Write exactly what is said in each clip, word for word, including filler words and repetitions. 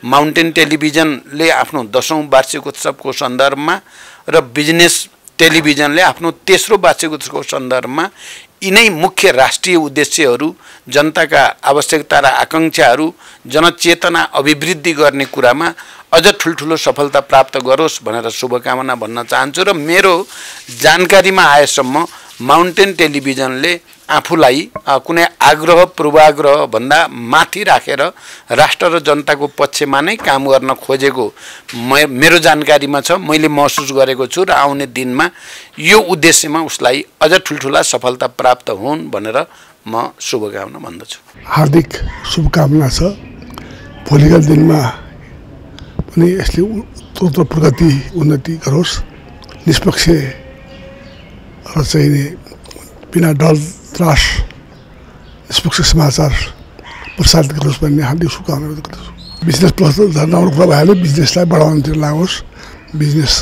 Mountain टेलिभिजनले आफ्नो दसौँ वार्षिक उत्सवको सन्दर्भमा र बिजनेस टेलिभिजनले आफ्नो तेस्रो वार्षिक उत्सवको सन्दर्भमा यिनै मुख्य राष्ट्रिय उद्देश्यहरू, जनताका आवश्यकता र आकांक्षाहरू, जनचेतना अभिवृद्धि गर्ने कुरामा अझ ठुल्ठुलो सफलता प्राप्त गरोस् भनेर शुभकामना भन्न चाहन्छु। र मेरो जानकारीमा आएसम्म माउन्टेन टेलिभिजनले आफूलाई कुनै आग्रह पूर्वाग्रह भन्दा माथि राखेर राष्ट्र र जनताको पक्षमा नै काम गर्न खोजेको मेरो जानकारीमा छ, मैले महसुस गरेको छु र आउने दिनमा यो उद्देश्यमा उसलाई अझ ठुल्ठुला सफलता प्राप्त हुन् भनेर म शुभकामना भन्दछु। हार्दिक शुभकामना छ। भोलिका दिनमा पनि यसले उत्तर प्रगति उन्नति गरोस्, निष्पक्ष र चाहिने बिना डर त्रास निष्पक्ष समाचार प्रसारित गरोस् भन्ने हार्दिक शुभकामना व्यक्त गर्दछु। बिजनेस प्लस राम्रो कुरा भइहाल्यो, बिजनेसलाई बढाउनतिर लागोस्, बिजनेस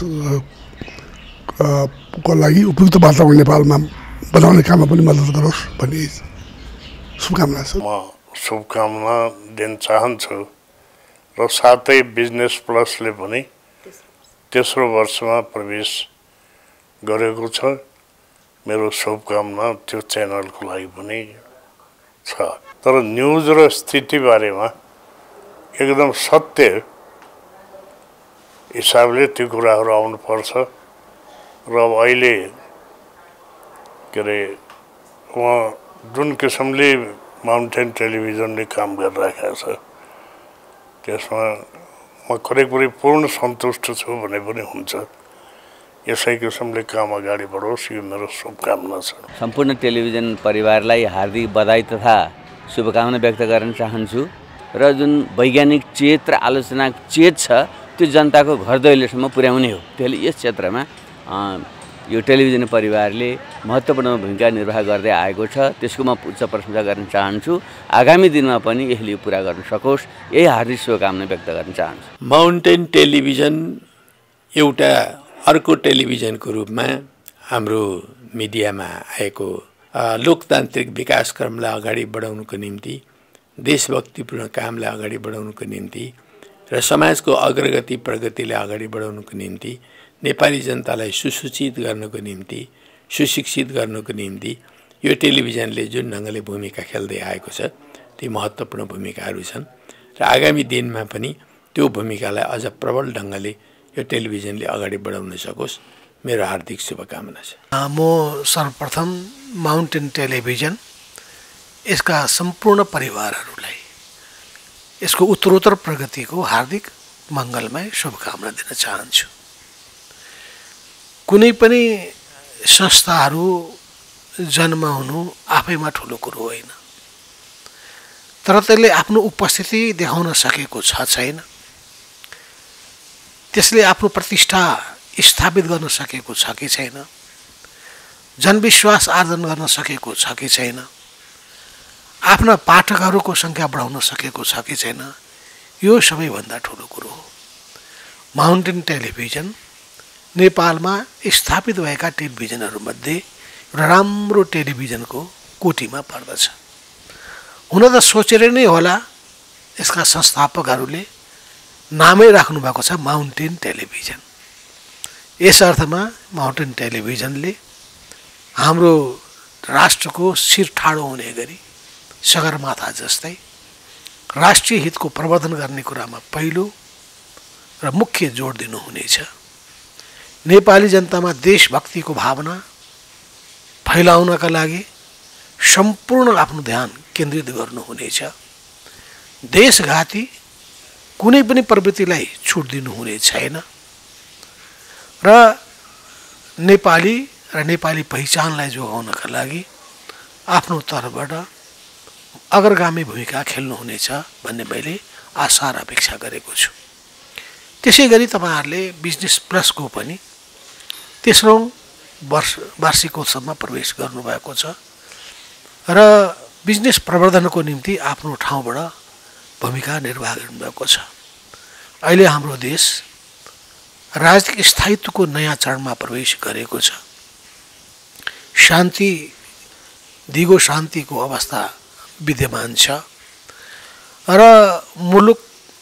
को लागि उपयुक्त वातावरण नेपालमा बनाउने काममा पनि मद्दत गरोस् भन्ने शुभकामना छ। म शुभकामना दिन चाहन्छु र साथै बिजनेस प्लसले पनि तेस्रो वर्षमा प्रवेश गरेको छ। मेरो शुभकामना त्यो च्यानलको लागि पनि छ। तर न्युज र स्थिति बारेमा एकदम सत्य हिसाबले त्यो कुराहरू आउनुपर्छ र अब अहिले के अरे उहाँ जुन किसिमले माउन्टेन टेलिभिजनले काम गरिरहेको छ त्यसमा म करिब पूर्ण सन्तुष्ट छु भने पनि हुन्छ। यसै किसिमले काम अगाडि बढोस्, यो मेरो शुभकामना छ। सम्पूर्ण टेलिभिजन परिवारलाई हार्दिक बधाई तथा शुभकामना व्यक्त गर्न चाहन्छु र जुन वैज्ञानिक चेत र आलोचना चेत छ त्यो जनताको घर दैलोसम्म पुर्याउने हो। त्यसले यस क्षेत्रमा यो टेलिभिजन परिवारले महत्त्वपूर्ण भूमिका निर्वाह गर्दै आएको छ, त्यसको म उच्च प्रशंसा गर्न चाहन्छु। आगामी दिनमा पनि यसले पुरा गर्न सकोस्, यही हार्दिक शुभकामना व्यक्त गर्न चाहन्छु। माउन्टेन टेलिभिजन एउटा अर्को टेलिभिजनको रूपमा हाम्रो मिडियामा आएको लोकतान्त्रिक विकासक्रमलाई अगाडि बढाउनुको निम्ति, देशभक्तिपूर्ण कामलाई अगाडि बढाउनुको निम्ति र समाजको अग्रगति प्रगतिलाई अगाडि बढाउनुको निम्ति, नेपाली जनतालाई सुसूचित गर्नको निम्ति, सुशिक्षित गर्नको निम्ति यो टेलिभिजनले जुन ढङ्गले भूमिका खेल्दै आएको छ ती महत्त्वपूर्ण भूमिकाहरू छन् र आगामी दिनमा पनि त्यो भूमिकालाई अझ प्रबल ढङ्गले यो टेलिभिजनले अगाडि बढाउन सकोस्, मेरो हार्दिक शुभकामना छ। म सर्वप्रथम माउन्टेन टेलिभिजन यसका सम्पूर्ण परिवारहरूलाई यसको उत्तरोत्तर प्रगतिको हार्दिक मङ्गलमय शुभकामना दिन चाहन्छु। कुनै पनि संस्थाहरू जन्म हुनु आफैमा ठुलो कुरो होइन, तर त्यसले आफ्नो उपस्थिति देखाउन सकेको छ छैन, त्यसले आफ्नो प्रतिष्ठा स्थापित गर्न सकेको छ कि छैन, जनविश्वास आर्जन गर्न सकेको छ कि छैन, आफ्ना पाठकहरूको सङ्ख्या बढाउन सकेको छ कि छैन, यो सबैभन्दा ठुलो कुरो हो। माउन्टेन टेलिभिजन नेपालमा स्थापित भएका टेलिभिजनहरूमध्ये एउटा राम्रो टेलिभिजनको कोटीमा पर्दछ। हुन त सोचेर नै होला यसका संस्थापकहरूले नामै राख्नु भएको छ माउन्टेन टेलिभिजन। यस अर्थमा माउन्टेन टेलिभिजनले हाम्रो राष्ट्रको शिर ठाडो हुने गरी सगरमाथा जस्तै राष्ट्रिय हितको प्रवर्धन गर्ने कुरामा पहिलो र मुख्य जोड दिनुहुनेछ। नेपाली जनतामा देशभक्तिको भावना फैलाउनका लागि सम्पूर्ण आफ्नो ध्यान केन्द्रित गर्नुहुनेछ। देशघाती कुनै पनि प्रवृत्तिलाई छुट दिनुहुने छैन र नेपाली र नेपाली पहिचानलाई जोगाउनका लागि आफ्नो तर्फबाट अग्रगामी भूमिका खेल्नुहुनेछ भन्ने मैले आशा र अपेक्षा गरेको छु। त्यसै गरी तपाईँहरूले बिजनेस प्लसको पनि तेस्रौँ वर्ष वार्षिकोत्सवमा प्रवेश गर्नुभएको छ र बिजनेस प्रवर्धनको निम्ति आफ्नो ठाउँबाट भूमिका निर्वाह गर्नुभएको छ। अहिले हाम्रो देश राजनीतिक स्थायित्वको नयाँ चरणमा प्रवेश गरेको छ। शान्ति दिगो शान्तिको अवस्था विद्यमान छ र मुलुक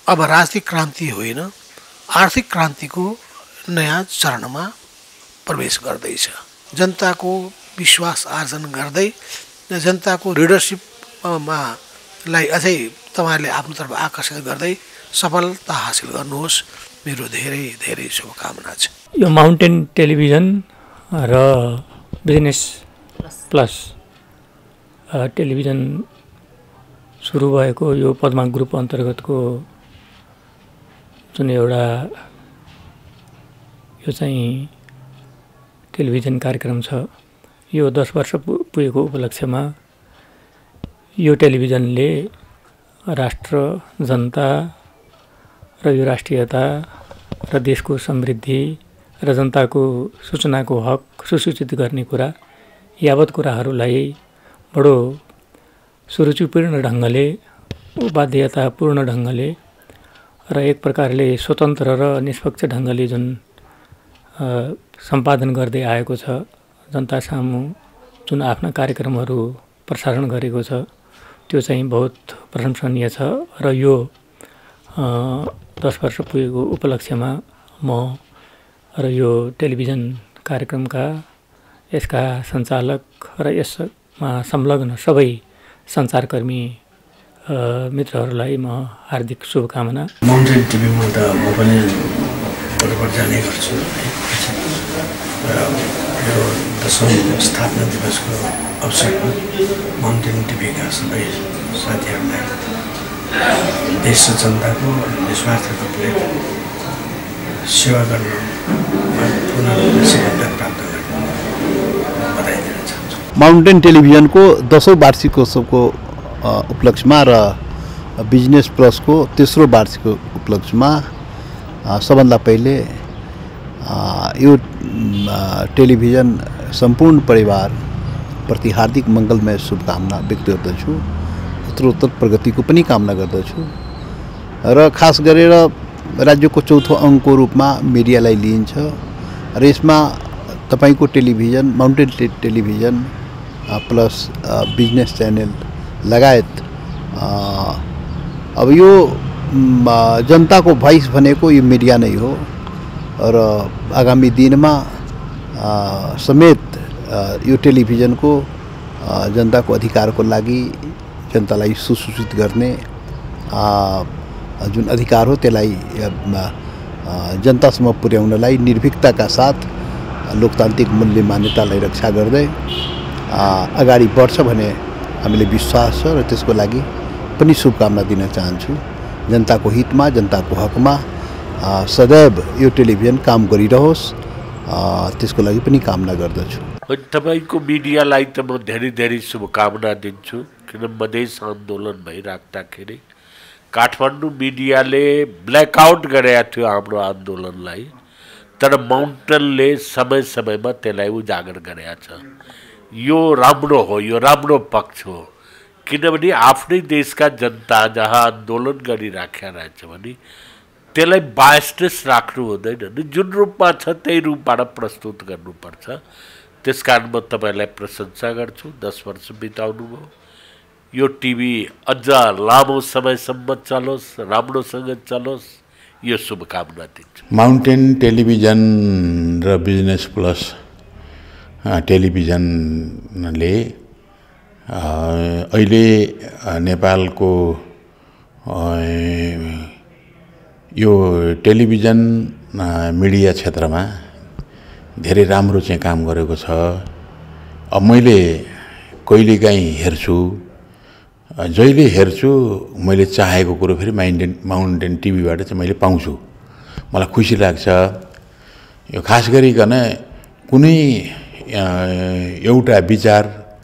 अब राजनीतिक क्रान्ति होइन, आर्थिक क्रान्तिको नयाँ चरणमा प्रवेश गर्दैछ। जनताको विश्वास आर्जन गर्दै जनताको लिडरसिपमा लाई अझै तपाईँहरूले आफ्नो तर्फ आकर्षित गर्दै सफलता हासिल गर्नुहोस्, मेरो धेरै धेरै शुभकामना छ। यो माउन्टेन टेलिभिजन र बिजनेस प्लस टेलिभिजन सुरु भएको यो पद्मा ग्रुप अन्तर्गतको जुन एउटा यो चाहिँ टेलिभिजन कार्यक्रम छ, यो दस वर्ष पुगेको उपलक्ष्यमा यो टेलिभिजनले राष्ट्र, जनता र यो राष्ट्रियता र देशको समृद्धि र जनताको सूचनाको हक सुसूचित गर्ने कुरा यावत कुराहरूलाई बडो सुरुचिपूर्ण ढङ्गले, बाध्यतापूर्ण ढङ्गले र एक प्रकारले स्वतन्त्र र निष्पक्ष ढङ्गले जुन सम्पादन गर्दै आएको छ, जनता सामु जुन आफ्ना कार्यक्रमहरू प्रसारण गरेको छ, त्यो चाहिँ बहुत प्रशंसनीय छ। र यो दस वर्ष पुगेको उपलक्ष्यमा म र यो टेलिभिजन कार्यक्रमका यसका सञ्चालक र यसमा संलग्न सबै सञ्चारकर्मी मित्रहरूलाई म हार्दिक शुभकामना। माउन्टेन टिभीमा त म पनि पटपट जाने गर्छु र यो दसौँ स्थापना दिवसको अवसरमा माउन्टेन टिभीका सबै साथीहरूलाई देश र जनताको निस्वार्थ रूपले सेवा गर्न पूर्ण सफलता प्राप्त गर्न बधाई दिन चाहन्छु। माउन्टेन टेलिभिजनको दसौँ वार्षिकोत्सवको उपलक्ष्यमा र बिजनेस प्लसको तेस्रो वार्षिक उपलक्ष्यमा सबभन्दा पहिले यो टेलिभिजन सम्पूर्ण परिवारप्रति हार्दिक मङ्गलमय शुभकामना व्यक्त गर्दछु। उत्तरोत्तर प्रगतिको पनि कामना गर्दछु र खास गरेर राज्यको चौथो अङ्कको रूपमा मिडियालाई लिइन्छ र यसमा तपाईँको television, mountain television plus business channel लगायत अब यो जनताको भोइस भनेको यो मिडिया नै हो र आगामी दिनमा समेत यो टेलिभिजनको जनताको अधिकारको लागि जनतालाई सुसूचित गर्ने जुन अधिकार हो त्यसलाई जनतासम्म पुर्याउनलाई निर्भीकताका साथ लोकतान्त्रिक मूल्य मान्यतालाई रक्षा गर्दै अगाडि बढ्छ भन्ने हामीले विश्वास छ र त्यसको लागि पनि शुभकामना दिन चाहन्छु। जनताको हितमा, जनताको हकमा सदैव यो टेलिभिजन काम गरिरहोस्, त्यसको लागि पनि कामना गर्दछु। तपाईँको मिडियालाई त म धेरै धेरै शुभकामना दिन्छु, किन मधेस आन्दोलन भइराख्दाखेरि काठमाडौँ मिडियाले ब्ल्याकआउट गरेका थियो हाम्रो आन्दोलनलाई, तर माउन्टेनले समय समयमा त्यसलाई उजागर गरेका छ। यो राम्रो हो, यो राम्रो पक्ष हो, किनभने आफ्नै देशका जनता जहाँ आन्दोलन गरिराखेका रहेछ भने त्यसलाई बायसनेस राख्नु हुँदैन, जुन रूपमा छ त्यही रूपबाट प्रस्तुत गर्नुपर्छ। त्यस कारण म तपाईँलाई प्रशंसा गर्छु, दस वर्ष बिताउनु भयो। यो टिभी अझ लामो समयसम्म चलोस्, राम्रोसँग चलोस्, यो शुभकामना दिन्छु। माउन्टेन टेलिभिजन र बिजनेस प्लस टेलिभिजनले अहिले नेपालको यो टेलिभिजन मिडिया क्षेत्रमा धेरै राम्रो चाहिँ काम गरेको छ। अब मैले कहिलेकाहीँ हेर्छु, जहिले हेर्छु मैले चाहेको कुरो फेरि माउन्टेन माउन्टेन टिभीबाट चाहिँ मैले पाउँछु, मलाई खुसी लाग्छ। यो खास गरिकन कुनै एउटा विचार,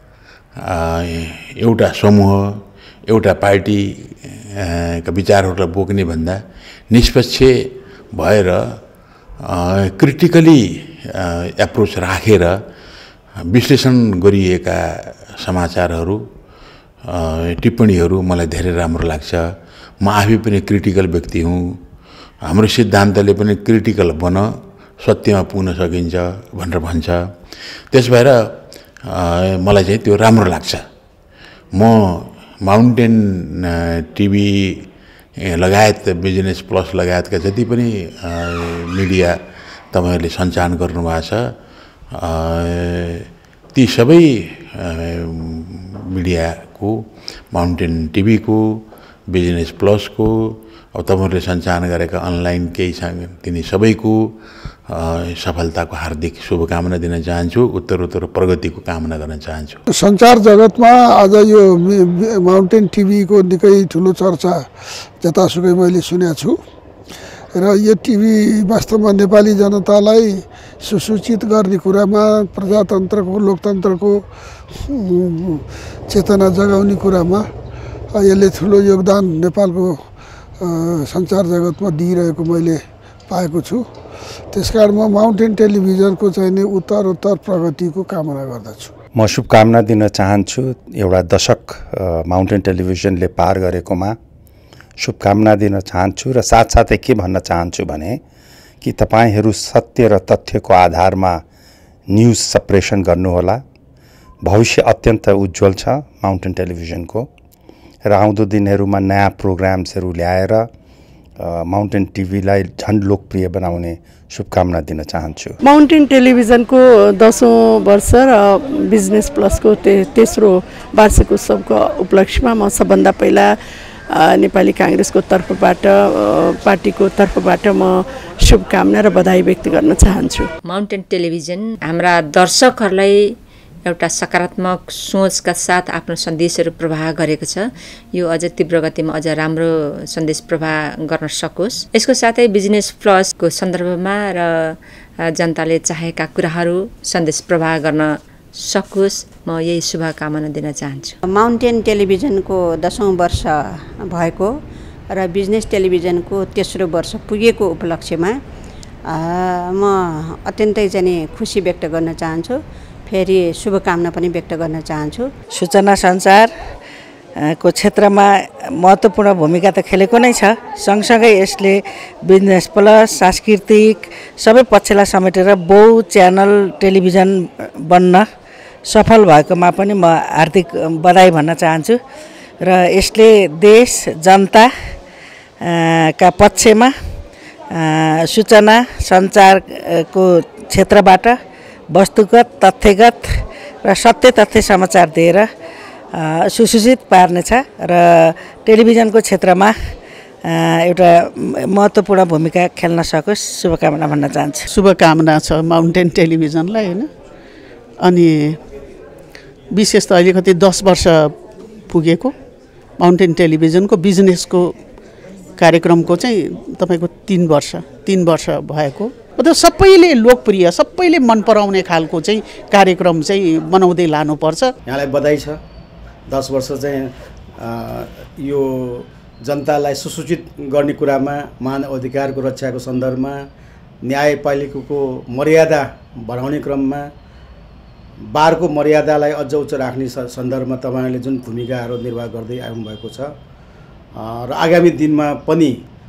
एउटा समूह, एउटा पार्टीका विचारहरूलाई बोक्ने भन्दा निष्पक्ष भएर क्रिटिकली एप्रोच राखेर विश्लेषण गरिएका समाचारहरू, टिप्पणीहरू मलाई धेरै राम्रो लाग्छ। म आफै पनि क्रिटिकल व्यक्ति हुँ। हाम्रो सिद्धान्तले पनि क्रिटिकल बन, सत्यमा पुग्न सकिन्छ भनेर भन्छ। त्यस भएर मलाई चाहिँ त्यो राम्रो लाग्छ। म माउन्टेन टिभी लगायत बिजनेस प्लस लगायतका जति पनि मिडिया तपाईँहरूले सञ्चालन गर्नुभएको छ ती सबै मिडियाको माउन्टेन टिभीको बिजनेस प्लसको अब तपाईँहरूले सञ्चालन गरेका अनलाइन केही तिनी सबैको सफलताको हार्दिक शुभकामना दिन चाहन्छु उत्तरोत्तर प्रगतिको कामना गर्न चाहन्छु। सञ्चार जगतमा आज यो माउन्टेन टिभीको निकै ठुलो चर्चा जतासुकै मैले सुनेको छु र यो टिभी वास्तवमा नेपाली जनतालाई सुसूचित गर्ने कुरामा प्रजातन्त्रको लोकतन्त्रको चेतना जगाउने कुरामा यसले ठुलो योगदान नेपालको सञ्चार जगतमा दिइरहेको मैले पाएको छु। त्यसकारण म माउन्टेन टेलिभिजनको चाहिँ नि उत्तरोत्तर प्रगतिको कामना गर्दछु। म शुभकामना दिन चाहन्छु एउटा दशक माउन्टेन टेलिभिजनले पार गरेकोमा शुभकामना दिन चाहन्छु र साथसाथै के भन्न चाहन्छु भने कि तपाईहरू सत्य र तथ्यको आधारमा न्युज सप्रेसन गर्नुहोला। भविष्य अत्यन्त उज्जवल छ माउन्टेन टेलिभिजनको र आउँदो दिनहरूमा नयाँ प्रोग्राम्सहरू ल्याएर माउन्टेन टिभीलाई झन् लोकप्रिय बनाउने शुभकामना दिन चाहन्छु। माउन्टेन टेलिभिजनको दसौँ वर्ष र बिजनेस प्लसको ते तेस्रो वार्षिक उत्सवको उपलक्ष्यमा म सबभन्दा पहिला नेपाली काङ्ग्रेसको तर्फबाट पार्टीको तर्फबाट म शुभकामना र बधाई व्यक्त गर्न चाहन्छु। माउन्टेन टेलिभिजन हाम्रा दर्शकहरूलाई एउटा सकारात्मक सोचका साथ आफ्नो सन्देशहरू प्रवाह गरेको छ। यो अझ तीव्र गतिमा अझ राम्रो सन्देश प्रवाह गर्न सकोस्। यसको साथै बिजनेस प्लसको सन्दर्भमा र जनताले चाहेका कुराहरू सन्देश प्रवाह गर्न सकोस् म यही शुभकामना दिन चाहन्छु। माउन्टेन टेलिभिजनको दसौँ वर्ष भएको र बिजनेस टेलिभिजनको तेस्रो वर्ष पुगेको उपलक्ष्यमा म अत्यन्तै चाहिँ खुसी व्यक्त गर्न चाहन्छु। फेरि शुभकामना पनि व्यक्त गर्न चाहन्छु। सूचना सञ्चार को क्षेत्रमा महत्त्वपूर्ण भूमिका त खेलेको नै छ। सँगसँगै यसले बिजनेस प्लस सांस्कृतिक सबै पक्षलाई समेटेर बहु च्यानल टेलिभिजन बन्न सफल भएकोमा पनि म हार्दिक बधाई भन्न चाहन्छु र यसले देश जनता का पक्षमा सूचना सञ्चारको क्षेत्रबाट वस्तुगत तथ्यगत र सत्य तथ्य समाचार दिएर सुसूचित पार्नेछ र टेलिभिजनको क्षेत्रमा एउटा महत्त्वपूर्ण भूमिका खेल्न सकोस् शुभकामना भन्न चाहन्छु। शुभकामना छ माउन्टेन टेलिभिजनलाई हैन। अनि विशेष त अलिकति दस वर्ष पुगेको माउन्टेन टेलिभिजनको बिजनेसको कार्यक्रमको चाहिँ तपाईको तीन वर्ष तीन वर्ष भएको मतलब सबैले लोकप्रिय सबैले मन पराउने खालको चाहिँ कार्यक्रम चाहिँ बनाउँदै लानुपर्छ। यहाँलाई बधाई छ। दस वर्ष चाहिँ यो जनतालाई सुसूचित गर्ने कुरामा मानव अधिकारको रक्षाको सन्दर्भमा न्यायपालिकाको मर्यादा बढाउने क्रममा बारको मर्यादालाई अझ उच्च राख्ने सन्दर्भमा तपाईहरुले जुन भूमिकाहरू निर्वाह गर्दै आउनुभएको छ र आगामी दिनमा पनि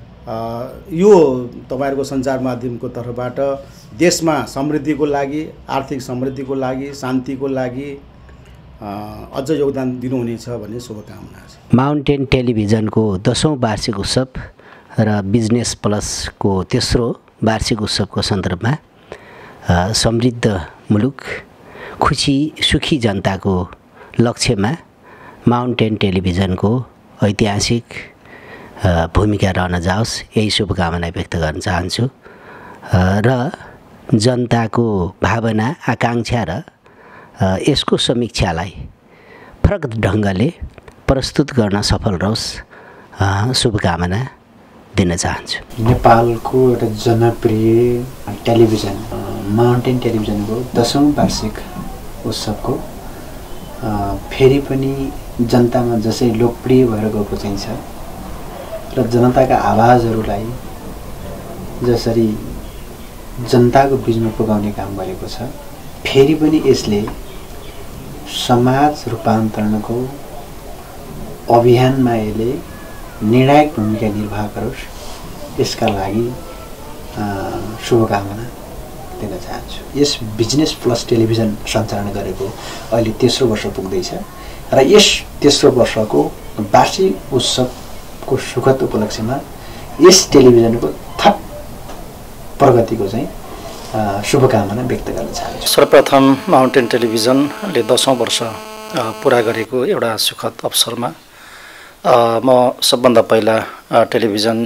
यो तपाईहरुको सञ्चार माध्यमको तर्फबाट देशमा समृद्धिको लागि आर्थिक समृद्धिको लागि शान्तिको लागि अझ योगदान दिनुहुनेछ भन्ने शुभकामना छ। माउन्टेन टेलिभिजनको दसौँ वार्षिक उत्सव र बिजनेस प्लसको तेस्रो वार्षिक उत्सवको सन्दर्भमा समृद्ध मुलुक खुसी सुखी जनताको लक्ष्यमा माउन्टेन टेलिभिजनको ऐतिहासिक भूमिका रहन जाओस् यही शुभकामना व्यक्त गर्न चाहन्छु र जनताको भावना आकांक्षा र यसको समीक्षालाई फरक ढङ्गले प्रस्तुत गर्न सफल रहोस् शुभकामना दिन चाहन्छु। नेपालको एउटा जनप्रिय टेलिभिजन माउन्टेन टेलिभिजनको दसौँ वार्षिक उत्सवको फेरि पनि जनतामा जसै लोकप्रिय भएर गएको चाहिँ छ र जनताका आवाजहरूलाई जसरी जनताको बिचमा पुर्याउने काम गरेको छ फेरि पनि यसले समाज रूपान्तरणको अभियानमा यसले निर्णायक भूमिका निर्वाह गरोस् यसका लागि शुभकामना दिन चाहन्छु। यस बिजनेस प्लस टेलिभिजन सञ्चालन गरेको अहिले तेस्रो वर्ष पुग्दैछ र यस तेस्रो वर्षको वार्षिक उत्सव को सुखद उपलक्ष्यमा यस टेलिभिजनको थप प्रगतिको चाहिँ शुभकामना व्यक्त गर्न चाहन्छु। सर्वप्रथम माउन्टेन टेलिभिजनले दसौँ वर्ष पुरा गरेको एउटा सुखद अवसरमा म सबभन्दा पहिला टेलिभिजन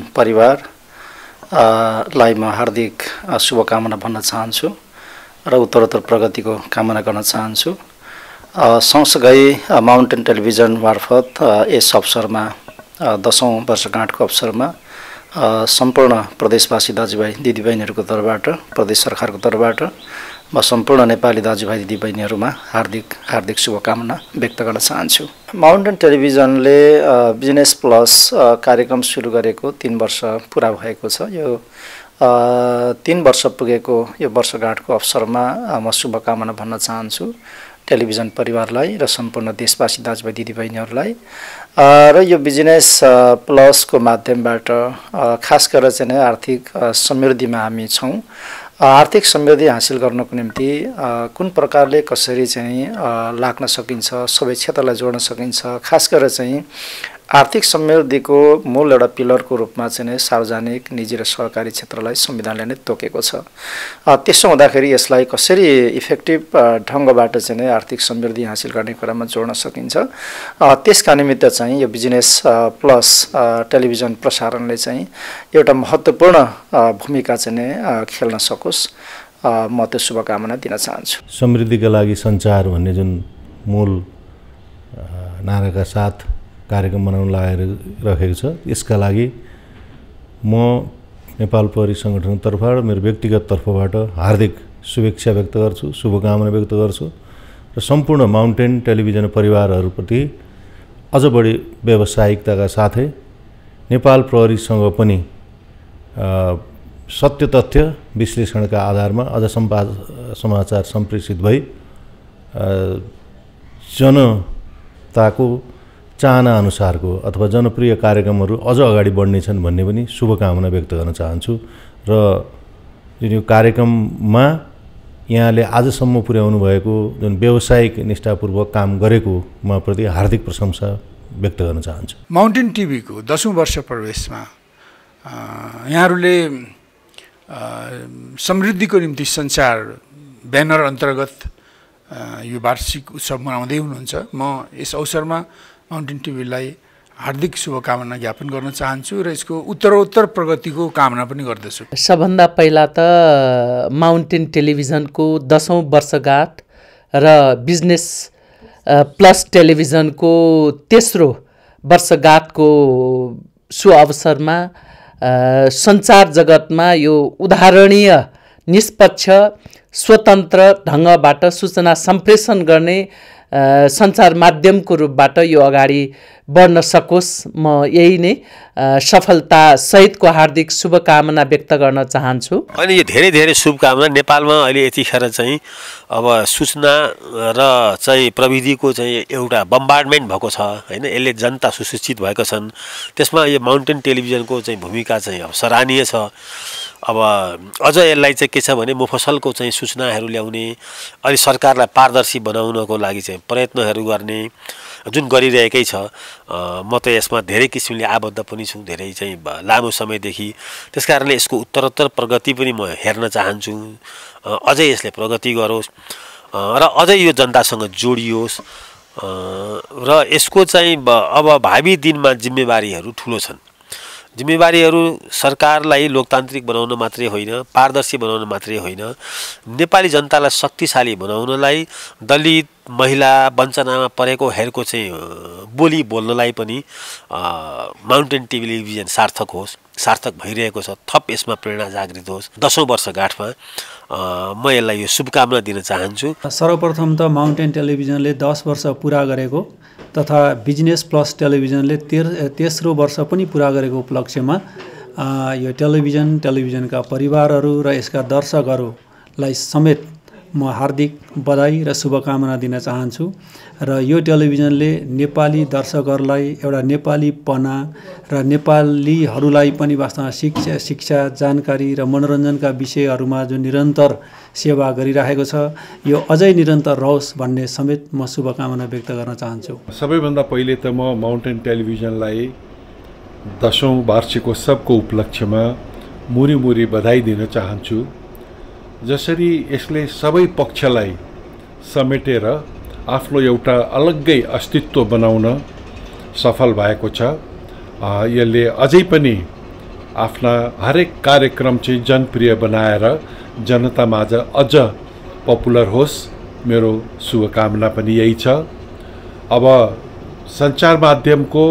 परिवारलाई म हार्दिक शुभकामना भन्न चाहन्छु र उत्तरोत्तर प्रगतिको कामना गर्न चाहन्छु। सँगसँगै माउन्टेन टेलिभिजन मार्फत यस अवसरमा दसौँ वर्षगाँठको अवसरमा सम्पूर्ण प्रदेशवासी दाजुभाइ दिदीबहिनीहरूको तर्फबाट प्रदेश सरकारको तर्फबाट म सम्पूर्ण नेपाली दाजुभाइ दिदीबहिनीहरूमा हार्दिक हार्दिक शुभकामना व्यक्त गर्न चाहन्छु। माउन्टेन टेलिभिजनले बिजनेस प्लस कार्यक्रम सुरु गरेको तीन वर्ष पुरा भएको छ। यो तीन वर्ष पुगेको यो वर्षगाँठको अवसरमा म शुभकामना भन्न चाहन्छु टेलिभिजन परिवारलाई र सम्पूर्ण देशवासी दाजुभाइ दिदीबहिनीहरूलाई। र यो बिजनेस प्लसको माध्यमबाट खास गरेर चाहिँ आर्थिक समृद्धिमा हामी छौँ। आर्थिक समृद्धि हासिल गर्नको निम्ति कुन प्रकारले कसरी चाहिँ लाग्न सकिन्छ, सबै क्षेत्रलाई जोड्न सकिन्छ, खास गरेर चाहिँ आर्थिक समृद्धिको मूल एउटा पिलरको रूपमा चाहिँ सार्वजनिक निजी र सहकारी क्षेत्रलाई संविधानले नै तोकेको छ। त्यसो हुँदाखेरि यसलाई कसरी इफेक्टिभ ढङ्गबाट चाहिँ आर्थिक समृद्धि हासिल गर्ने कुरामा जोड्न सकिन्छ, त्यसका निमित्त चाहिँ यो बिजनेस प्लस टेलिभिजन प्रसारणले चाहिँ एउटा महत्त्वपूर्ण भूमिका चाहिँ खेल्न सकोस्, म त्यो शुभकामना दिन चाहन्छु। समृद्धिका लागि सञ्चार भन्ने जुन मूल नाराका साथ कार्यक्रम बनाउन लागेर राखेको छ, यसका लागि म नेपाल प्रहरी सङ्गठनको तर्फबाट मेरो व्यक्तिगत तर्फबाट हार्दिक शुभेच्छा व्यक्त गर्छु, शुभकामना व्यक्त गर्छु र सम्पूर्ण माउन्टेन टेलिभिजन परिवारहरूप्रति अझ बढी व्यावसायिकताका साथै नेपाल प्रहरीसँग पनि सत्य तथ्य विश्लेषणका आधारमा अझ सम्पा समाचार सम्प्रेषित भई जनताको चाहना अनुसारको अथवा जनप्रिय कार्यक्रमहरू अझ अगाडि बढ्नेछन् भन्ने पनि शुभकामना व्यक्त गर्न चाहन्छु। र जुन यो कार्यक्रममा यहाँले आजसम्म पुर्याउनु भएको जुन व्यावसायिक निष्ठापूर्वक काम गरेको म प्रति हार्दिक प्रशंसा व्यक्त गर्न चाहन्छु। माउन्टेन टिभीको दसौँ वर्ष प्रवेशमा यहाँहरूले समृद्धिको निम्ति सञ्चार ब्यानर अन्तर्गत यो वार्षिक उत्सव मनाउँदै हुनुहुन्छ। म यस अवसरमा माउन्टेन टिभीलाई हार्दिक शुभकामना ज्ञापन गर्न चाहन्छु र यसको उत्तरोत्तर प्रगतिको कामना पनि गर्दछु। सबभन्दा पहिला त माउन्टेन टेलिभिजनको दसौँ वर्षगाँठ र बिजनेस प्लस टेलिभिजनको तेस्रो वर्षगाँठको सु अवसरमा सञ्चार जगतमा यो उदाहरणीय निष्पक्ष स्वतन्त्र ढङ्गबाट सूचना सम्प्रेषण गर्ने सञ्चार माध्यमको रूपबाट यो अगाडि बढ्न सकोस्, म यही नै सफलता सहितको हार्दिक शुभकामना व्यक्त गर्न चाहन्छु। अनि यो धेरै धेरै शुभकामना। नेपालमा अहिले यतिखेर चाहिँ अब सूचना र चाहिँ प्रविधिको चाहिँ एउटा बम्बार्डमेन्ट भएको छ हैन, यसले जनता सुसूचित भएका छन्। त्यसमा यो माउन्टेन टेलिभिजनको चाहिँ भूमिका चाहिँ अब सराहनीय छ। अब अझ यसलाई चाहिँ के छ भने मुफसलको चाहिँ सूचनाहरू ल्याउने अनि सरकारलाई पारदर्शी बनाउनको लागि चाहिँ प्रयत्नहरू गर्ने जुन गरिरहेकै छ। म त यसमा धेरै किसिमले आबद्ध पनि छु, धेरै चाहिँ लामो समयदेखि। त्यसकारणले यसको उत्तरोत्तर प्रगति पनि म हेर्न चाहन्छु। अझै यसले प्रगति गरोस् र अझै यो जनतासँग जोडियोस् र यसको चाहिँ अब भावी दिनमा जिम्मेवारीहरू ठुलो छन्। जिम्मेवारीहरू सरकारलाई लोकतान्त्रिक बनाउन मात्रै होइन, पारदर्शी बनाउन मात्रै होइन, नेपाली जनतालाई शक्तिशाली बनाउनलाई, दलित महिला वञ्चनामा परेको हेरको चाहिँ बोली बोल्नलाई पनि माउन्टेन टेलिभिजन सार्थक होस्, सार्थक भइरहेको छ। थप यसमा प्रेरणा जागृत होस्। दसौँ वर्षगाँठमा म यसलाई यो शुभकामना दिन चाहन्छु। सर्वप्रथम त माउन्टेन टेलिभिजनले दस वर्ष पुरा गरेको तथा बिजनेस प्लस टेलिभिजनले तेर तेस्रो वर्ष पनि पुरा गरेको उपलक्ष्यमा यो टेलिभिजन टेलिभिजनका परिवारहरू र यसका दर्शकहरूलाई समेत म हार्दिक बधाई र शुभकामना दिन चाहन्छु। र यो टेलिभिजनले नेपाली दर्शकहरूलाई एउटा नेपालीपना र नेपालीहरूलाई पनि वास्तवमा शिक्षा शिक्षा जानकारी र मनोरञ्जनका विषयहरूमा जो निरन्तर सेवा गरिरहेको छ, यो अझै निरन्तर रहोस् भन्ने समेत म शुभकामना व्यक्त गर्न चाहन्छु। सबैभन्दा पहिले त म माउन्टेन टेलिभिजनलाई दसौँ वार्षिकोत्सवको उपलक्ष्यमा मुरी मुरी बधाई दिन चाहन्छु। जसरी यसले सबै पक्षलाई समेटेर आफ्नो एउटा अलग्गै अस्तित्व बनाउन सफल भएको छ, यसले अझै पनि आफ्ना हरेक कार्यक्रम चाहिँ जनप्रिय बनाएर जनतामाझ अझ पपुलर होस्, मेरो शुभकामना पनि यही छ। अब सञ्चार माध्यमको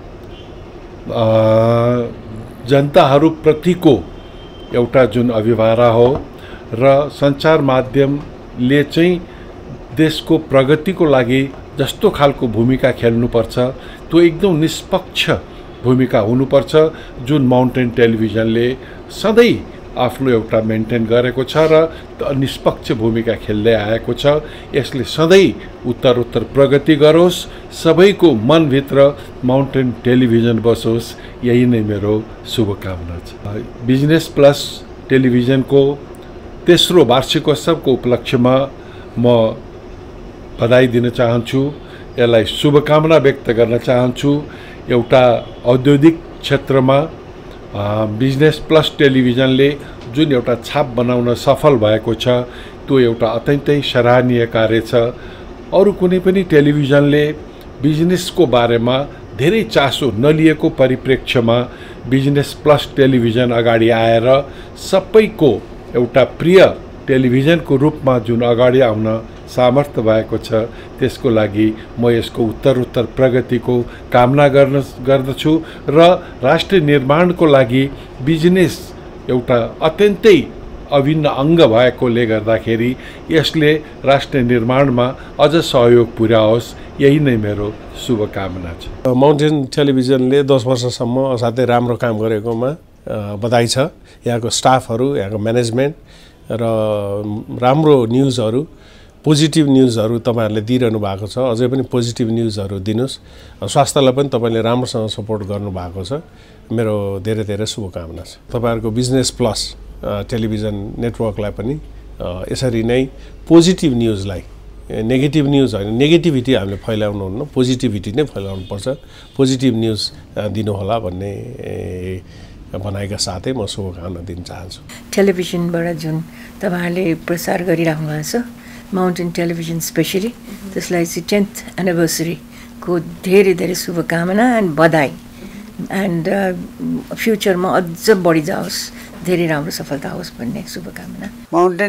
जनताहरूप्रतिको एउटा जुन अभिभारा हो र सञ्चार माध्यमले चाहिँ देशको प्रगतिको लागि जस्तो खालको भूमिका खेल्नुपर्छ त्यो एकदम निष्पक्ष भूमिका हुनुपर्छ, जुन माउन्टेन टेलिभिजनले सधैँ आफ्नो एउटा मेन्टेन गरेको छ र निष्पक्ष भूमिका खेल्दै आएको छ। यसले सधैँ उत्तर उत्तर प्रगति गरोस्, सबैको मनभित्र माउन्टेन टेलिभिजन बसोस्, यही नै मेरो शुभकामना छ। बिजनेस प्लस टेलिभिजनको तेस्रो वार्षिकोत्सवको उपलक्ष्यमा म बधाई दिन चाहन्छु, यसलाई शुभकामना व्यक्त गर्न चाहन्छु। एउटा औद्योगिक क्षेत्रमा बिजनेस प्लस टेलिभिजनले जुन एउटा छाप बनाउन सफल भएको छ त्यो एउटा अत्यन्तै सराहनीय कार्य छ। अरू कुनै पनि टेलिभिजनले बिजनेसको बारेमा धेरै चासो नलिएको परिप्रेक्ष्यमा बिजनेस प्लस टेलिभिजन अगाडि आएर सबैको एउटा प्रिय टेलिभिजनको रूपमा जुन अगाडि आउन सामर्थ्य भएको छ, त्यसको लागि म यसको उत्तर उत्तर प्रगतिको कामना गर्न गर्दछु र राष्ट्र निर्माणको लागि बिजनेस एउटा अत्यन्तै अभिन्न अङ्ग भएकोले गर्दाखेरि यसले राष्ट्र निर्माणमा अझ सहयोग पुर्याओस्, यही नै मेरो शुभकामना छ। माउन्टेन टेलिभिजनले दस वर्षसम्म असाध्यै राम्रो काम गरेकोमा बधाई छ। यहाँको स्टाफहरू, यहाँको म्यानेजमेन्ट र राम्रो न्युजहरू, पोजिटिभ न्युजहरू तपाईँहरूले दिइरहनु भएको छ। अझै पनि पोजिटिभ न्युजहरू दिनुहोस्। स्वास्थ्यलाई पनि तपाईँले राम्रोसँग सपोर्ट गर्नुभएको छ। मेरो धेरै धेरै शुभकामना छ। तपाईँहरूको बिजनेस प्लस टेलिभिजन नेटवर्कलाई पनि यसरी नै पोजिटिभ न्युजलाई, नेगेटिभ न्युज होइन, नेगेटिभिटी हामीले फैलाउनु हुन्न, पोजिटिभिटी नै फैलाउनुपर्छ। पोजिटिभ न्युज दिनुहोला भन्ने भनाइका साथै म शुभकामना दिन चाहन्छु। टेलिभिजनबाट जुन तपाईँहरूले प्रसार गरिराख्नु भएको छ माउन्टेन टेलिभिजन स्पेसली, त्यसलाई चाहिँ टेन्थ एनिभर्सरीको धेरै धेरै शुभकामना एन्ड बधाई एन्ड फ्युचरमा अझ बढी जाओस्, धेरै राम्रो सफलता होस् भन्ने शुभकामना। माउन्टेन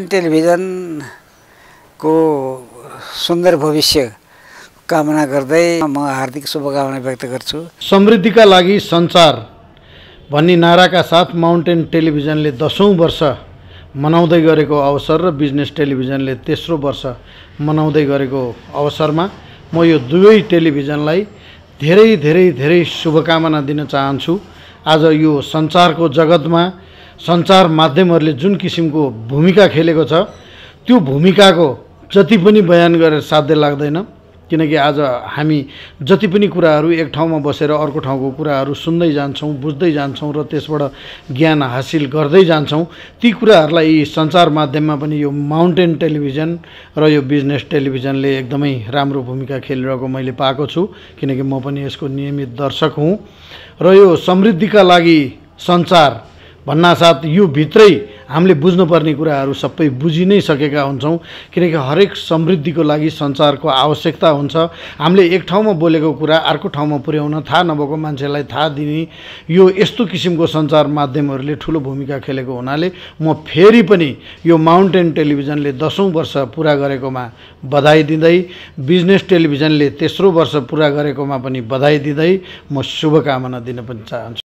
टेलिभिजनको सुन्दर भविष्य कामना गर्दै म हार्दिक शुभकामना व्यक्त गर्छु। समृद्धिका लागि सञ्चार भन्ने नाराका साथ माउन्टेन टेलिभिजनले दसौँ वर्ष मनाउँदै गरेको अवसर र बिजनेस टेलिभिजनले तेस्रो वर्ष मनाउँदै गरेको अवसरमा म यो दुवै टेलिभिजनलाई धेरै धेरै धेरै शुभकामना दिन चाहन्छु। आज यो सञ्चारको जगतमा सञ्चार माध्यमहरूले जुन किसिमको भूमिका खेलेको छ त्यो भूमिकाको जति पनि बयान गरेर साध्य लाग्दैन, किनकि आज हामी जति पनि कुराहरू एक ठाउँमा बसेर अर्को ठाउँको कुराहरू सुन्दै जान्छौँ, बुझ्दै जान्छौँ र त्यसबाट ज्ञान हासिल गर्दै जान्छौँ। ती कुराहरूलाई सञ्चार माध्यममा पनि यो माउन्टेन टेलिभिजन र यो बिजनेस टेलिभिजनले एकदमै राम्रो भूमिका खेलिरहेको मैले पाएको छु, किनकि म पनि यसको नियमित दर्शक हुँ। र यो समृद्धिका लागि सञ्चार भन्नासाथ यो भित्रै हामीले बुझ्नुपर्ने कुराहरू सबै बुझि नै सकेका हुन्छौँ, किनकि हरेक समृद्धिको लागि सञ्चारको आवश्यकता हुन्छ। हामीले एक ठाउँमा बोलेको कुरा अर्को ठाउँमा पुर्याउन, थाहा नभएको मान्छेलाई थाहा दिने, यो यस्तो किसिमको सञ्चार माध्यमहरूले ठुलो भूमिका खेलेको हुनाले म फेरि पनि यो माउन्टेन टेलिभिजनले दसौँ वर्ष पुरा गरेकोमा बधाई दिँदै, बिजनेस टेलिभिजनले तेस्रो वर्ष पुरा गरेकोमा पनि बधाई दिँदै म शुभकामना दिन पनि चाहन्छु।